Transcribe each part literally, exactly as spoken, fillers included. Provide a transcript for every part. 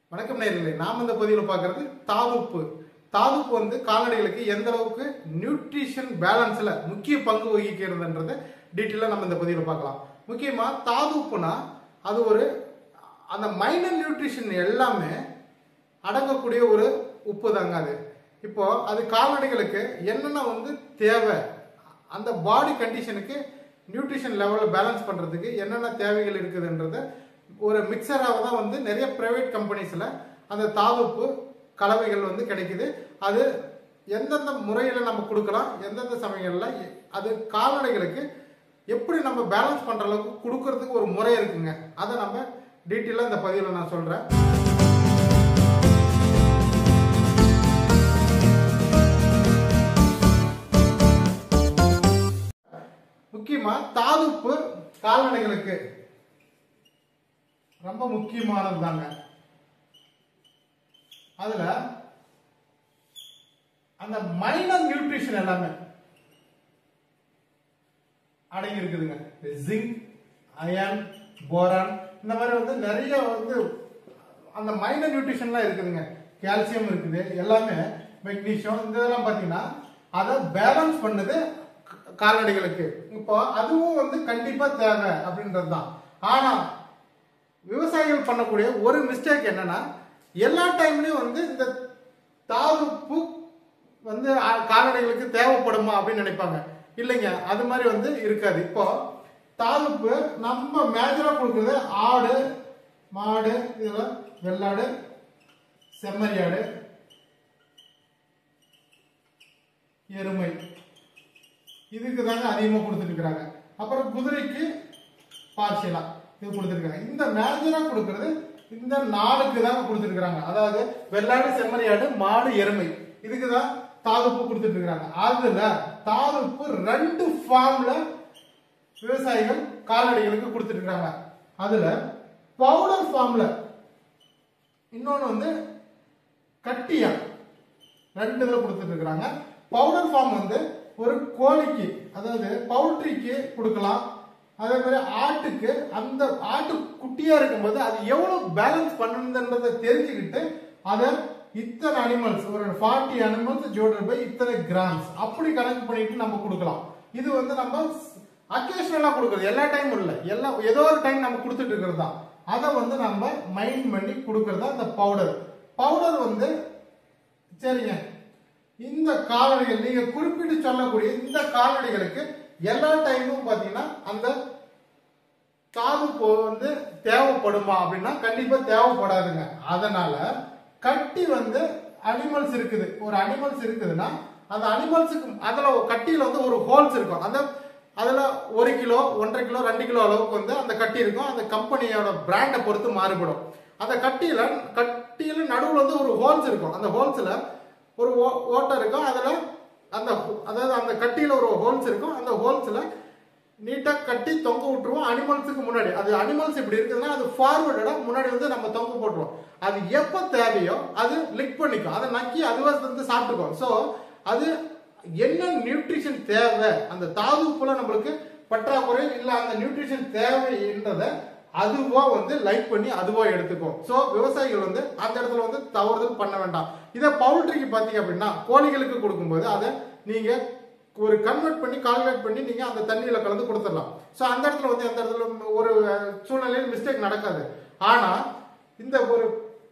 வணக்கம் நேயர்களே, நாம் இந்த பதிவில் பார்க்கறது தாதுப்பு. தாதுப்பு வந்து கால்நடைகளுக்கு எந்த அளவுக்கு நியூட்ரிஷன் பேலன்ஸ்ல முக்கிய பங்கு வகிக்கிறதுன்றத டீட்டெயிலாக நம்ம இந்த பதிவில் பார்க்கலாம். முக்கியமா தாதுப்புனா அது ஒரு அந்த மைனர் நியூட்ரிஷன் எல்லாமே அடங்கக்கூடிய ஒரு உப்பு தாங்க. அது இப்போ அது கால்நடைகளுக்கு என்னென்ன வந்து தேவை, அந்த பாடி கண்டிஷனுக்கு நியூட்ரிஷன் லெவலில் பேலன்ஸ் பண்றதுக்கு என்னென்ன தேவைகள் இருக்குதுன்றத ஒரு மிக்சராக தான் வந்து நிறைய பிரைவேட் கம்பெனிஸ்ல அந்த தாதுப்பு கலவைகள் வந்து கிடைக்குது. அது எந்தெந்த முறையில் நம்ம கொடுக்கலாம், எந்தெந்த சமயங்கள்ல அது கால்நடைகளுக்கு எப்படி நம்ம பேலன்ஸ் பண்ற அளவுக்கு கொடுக்கறதுக்கு ஒரு முறை இருக்குங்க. அதை நம்ம டீட்டெயிலாக இந்த பதிவில் நான் சொல்றேன். முக்கியமா தாதுப்பு கால்நடைகளுக்கு ரொம்ப முக்கியமானது தாங்க. அதுல அந்த மைனர் நியூட்ரிஷன் எல்லாமே அடங்கி இருக்குதுங்க. ஜிங்க், அயன், போரான், இந்த மாதிரி வந்து நிறைய வந்து அந்த மைனர் நியூட்ரிஷன்லாம் இருக்குதுங்க. கால்சியம் இருக்குது, எல்லாமே மெக்னீசியம், இந்த இதெல்லாம் பாத்தீங்கன்னா அதை பேலன்ஸ் பண்ணுது கால்நடைகளுக்கு. இப்போ அதுவும் வந்து கண்டிப்பா தேவை அப்படின்றது தான். ஆனா விவசாயிகள் பண்ணக்கூடிய ஒரு மிஸ்டேக் என்னன்னா, எல்லா டைம்லயும் வந்து இந்த தாதுப்பு வந்து கால்நடைகளுக்கு தேவைப்படுமா அப்படின்னு நினைப்பாங்க. இல்லைங்க, அது மாதிரி வந்து இருக்காது. இப்போ தாதுப்பு நம்ம மேஜரா கொடுக்குறது ஆடு, மாடு, இதெல்லாம் வெள்ளாடு, செம்மறியாடு, எருமை, இதுக்கு தாங்க அதிகமா கொடுத்துட்டு இருக்கிறாங்க. அப்புறம் குதிரைக்கு பார்சியலா இது கொடுத்துருக்காங்க. இந்த மேஜரா கொடுக்கறது இந்த நாளுக்கு தான் கொடுத்துருக்காங்க. அதாவது வெள்ளாடு, செம்மறியாடு, மாடு, எருமை, இதுக்கு தான் தாதுப்பு கொடுத்துட்டு இருக்காங்க. அதுல தாதுப்பு ரெண்டு ஃபார்ம்ல விவசாயிகள் கால்நடைகளுக்கு கொடுத்துட்டு இருக்காங்க. அதுல பவுடர் ஃபார்ம்ல, இன்னொன்னு வந்து கட்டியா, ரெண்டு இதுல கொடுத்துட்டு இருக்காங்க. பவுடர் ஃபார்ம் வந்து ஒரு கோழிக்கு, அதாவது பவுல்ட்ரிக்கு கொடுக்கலாம். அதே மாதிரி ஆட்டுக்கு, அந்த ஆட்டு குட்டியா இருக்கும்போது அது எவ்வளவு பேலன்ஸ் பண்ணணுன்றதை தெரிஞ்சுக்கிட்டு அதை இத்தனை அனிமல்ஸ், ஒரு ஃபார்ட்டி அனிமல்ஸ் ஜோடட் பை இத்தனை கிராம்ஸ் அப்படி கணக்கு பண்ணிட்டு நம்ம கொடுக்கலாம். இது வந்து நம்ம அக்கேஷனலா கொடுக்கறது, எல்லா டைமும் இல்லை, எல்லா ஏதோ ஒரு டைம் நம்ம கொடுத்துட்டு இருக்கிறது தான். அதை வந்து நம்ம மைண்ட் பண்ணி கொடுக்கறது தான் இந்த பவுடர். பவுடர் வந்து சரிங்க, இந்த கால்நடைகள் நீங்க குறிப்பிட்டு சொல்லக்கூடிய இந்த கால்நடைகளுக்கு எல்லா டைமும் பாத்தீங்கன்னா அந்த தாதுப்பு வந்து தேவைப்படுமா அப்படின்னா கண்டிப்பா தேவைப்படாதுங்க. அதனால கட்டி வந்து அனிமல்ஸ் இருக்குது, ஒரு அனிமல்ஸ் இருக்குதுன்னா அந்த அனிமல்ஸுக்கு அதுல கட்டியில வந்து ஒரு ஹோல்ஸ் இருக்கும். அந்த அதுல ஒரு கிலோ, ஒன்றரை கிலோ, ரெண்டு கிலோ அளவுக்கு வந்து அந்த கட்டி இருக்கும். அந்த கம்பெனியோட பிராண்டை பொறுத்து மாறுபடும். அந்த கட்டியில கட்டியில நடுவுல வந்து ஒரு ஹோல்ஸ் இருக்கும். அந்த ஹோல்ஸ்ல ஒரு ஓட்டை இருக்கும். அதுல அந்த அதாவது அந்த கட்டியில ஒரு ஹோல்ஸ் இருக்கும். அந்த ஹோல்ஸ்ல நீட்டா கட்டி தொங்க விட்டுருவோம் அனிமல்ஸுக்கு முன்னாடி. அது அனிமல்ஸ் இப்படி இருக்குதுன்னா அது ஃபார்வர்டா முன்னாடி வந்து நம்ம தொங்க போட்டுருவோம். அது எப்ப தேவையோ அது லிக் பண்ணிக்கும், அதை நக்கி அதுவே வந்து சாப்பிட்டுக்கும். ஸோ அது என்ன நியூட்ரிஷன் தேவை, அந்த தாதுப்புல நம்மளுக்கு பற்றாக்குறை இல்ல அந்த நியூட்ரிஷன் தேவைன்றத அதுவா வந்து லைக் பண்ணி அதுவா எடுத்துக்கும். சோ விவசாயிகள் வந்து அந்த இடத்துல வந்து தவறுதல் பண்ண வேண்டாம். இதை பவுல்ட்ரிக்கு பாத்தீங்க அப்படின்னா கோழிகளுக்கு கொடுக்கும்போது அதை நீங்க ஒரு கன்வெர்ட் பண்ணி கால்குலேட் பண்ணி நீங்க அந்த தண்ணியில கலந்து கொடுத்துடலாம். சோ அந்த இடத்துல வந்து எந்த இடத்துல ஒரு சூழ்நிலையில் மிஸ்டேக் நடக்காது. ஆனா இந்த ஒரு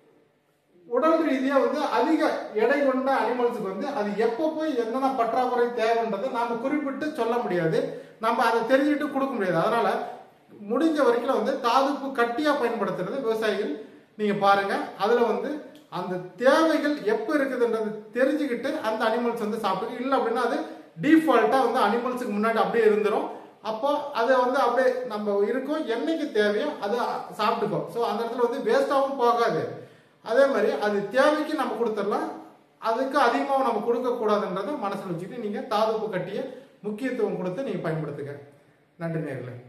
உடல் ரீதியா வந்து அதிக எடை கொண்ட அனிமல்ஸுக்கு வந்து அது எப்போ போய் என்னென்ன பற்றாக்குறை தேவைன்றதை நாம குறிப்பிட்டு சொல்ல முடியாது, நம்ம அதை தெரிஞ்சுக்கிட்டு கொடுக்க முடியாது. அதனால முடிஞ்ச வரைக்கும் வந்து தாதுப்பு கட்டியா பயன்படுத்துறது விவசாயிகள் நீங்க பாருங்க. அதுல வந்து அந்த தேவைகள் எப்ப இருக்குதுன்றது தெரிஞ்சுக்கிட்டு அந்த அனிமல்ஸ் வந்து சாப்பிடுங்க. இல்லை அப்படின்னா அது டிஃபால்ட்டா வந்து அனிமல்ஸுக்கு முன்னாடி அப்படியே இருந்துரும். அப்போ அதை வந்து அப்படியே நம்ம இருக்கும், என்னைக்கு தேவையோ அதை சாப்பிட்டுக்கோ. ஸோ அந்த இடத்துல வந்து வேஸ்டாகவும் போகாது. அதே மாதிரி அது தேவைக்கு நம்ம கொடுத்துடலாம், அதுக்கு அதிகமாக நம்ம கொடுக்க கூடாதுன்றதை மனசில் வச்சுக்கிட்டு நீங்க தாதுப்பு கட்டிய முக்கியத்துவம் கொடுத்து நீங்க பயன்படுத்துங்க. நன்றி நேயர்களே.